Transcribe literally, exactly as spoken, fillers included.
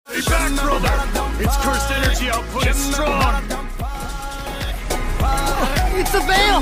Be back, brother! Its cursed energy output is strong! It's a veil!